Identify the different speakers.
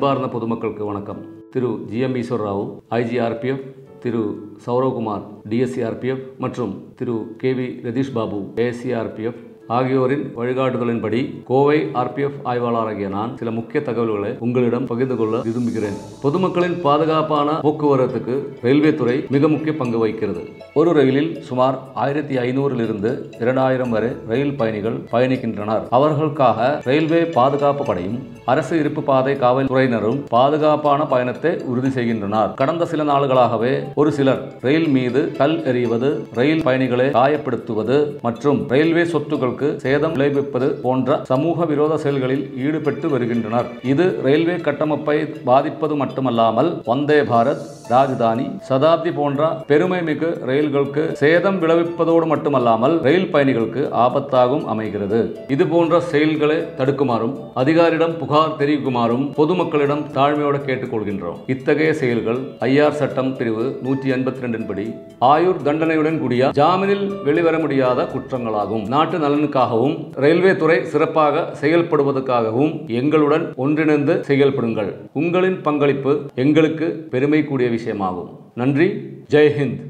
Speaker 1: அன்பார்ந்த பொதுமக்களுக்கு வணக்கம். திரு GM ஈஸ்வர் ராவ் IGRPF, திரு சௌரவ்குமார் DSCRPF மற்றும் திரு KV ரதீஷ் பாபு ASCRPF ஆகியோரின் வழிகாட்டுதலின்படி கோவை RPF ஆய்வாளராகிய நான் சில முக்கிய தகவல்களை உங்களிடம் பகிர்ந்து கொள்ள விரும்புகிறேன். பொதுமக்களின் பாதுகாப்பான போக்குவரத்துக்கு ரயில்வே துறை மிக முக்கிய பங்கு வகிக்கிறது. ஒரு ரயிலில் சுமார் 1500 இருந்து 2000 வரை ரயில் பயணிகள் பயணிக்கின்றனர். அவர்களுக்காக ரயில்வே பாதுகாப்பு படையும் அரசு இருப்பு பாதை காவல்துறையினரும் பாதுகாப்பான பயணத்தை உறுதி செய்கின்றனர். கடந்த சில நாள்களாகவே ஒரு சிலர் ரயில் மீது கல் எறிவது, ரயில் பயணிகளை காயப்படுத்துவது மற்றும் ரயில்வே சொத்துக்களுக்கு சேதம் விளைவிப்பது போன்ற சமூக விரோத செயல்களில் ஈடுபட்டு வருகின்றனர். இது ரயில்வே கட்டமைப்பை பாதிப்பது மட்டுமல்லாமல் வந்தே பாரத், ராஜதானி, சதாப்தி போன்ற பெருமை மிகு ரயில்களுக்கு சேதம் விளைவிப்பதோடு மட்டுமல்லாமல் ரயில் பயணிகளுக்கு ஆபத்தாகவும் அமைகிறது. இது போன்ற செயல்களை தடுக்குமாறும் அதிகாரியிடம் புகார் தெரிவிக்குமாறும் பொதுமக்களிடம் தாழ்மையோடு கேட்டுக்கொள்கின்றோம். இத்தகைய செயல்கள் IR சட்டம் பிரிவு 182 படி ஆயுர் தண்டனையுடன் கூடிய ஜாமீனில் வெளிவர முடியாத குற்றங்களாகும். நாட்டு நலனுக்காகவும் ரயில்வே துறை சிறப்பாக செயல்படுவதற்காகவும் எங்களுடன் ஒன்றிணைந்து செயல்படுங்கள். உங்களின் பங்களிப்பு எங்களுக்கு பெருமை கூடிய விஷயமாகும். நன்றி. ஜெய் ஹிந்த்.